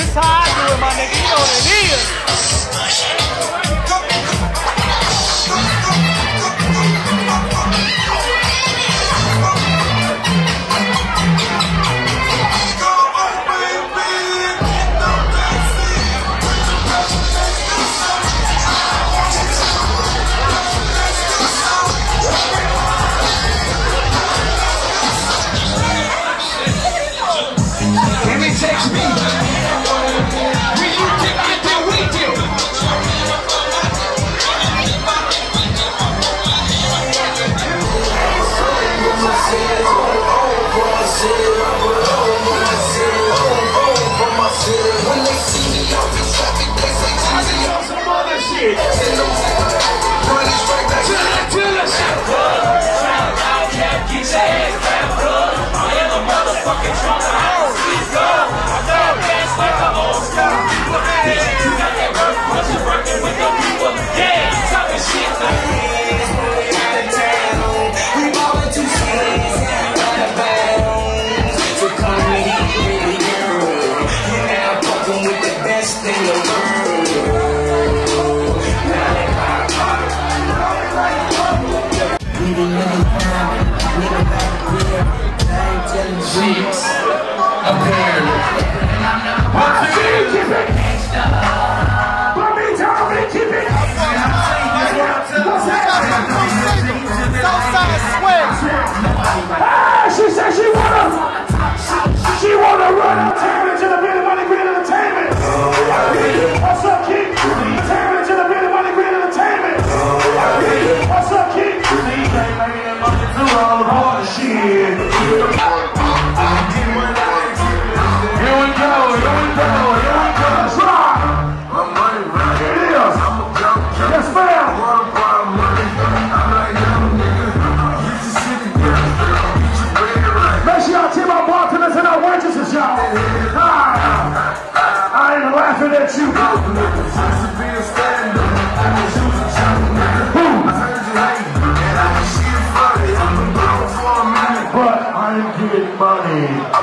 That's how I do it, my nigga. You know what it is. Text me. When you dip, then we dip. When they see me out in traffic, they say easy on some other shit. Till the shit. Get your ass wrapped up. I am a motherfucking drunk. She said she wanna run entertainment to the Billy Money Green Entertainment. What's up, King? Entertainment to the Billy Money Green Entertainment. What's up, King? Shit. Here we go. Let's rock. Here it is. Yes, ma'am. Make sure y'all tip our bartenders and our waitresses, y'all. I ain't laughing at you. But I'm getting money.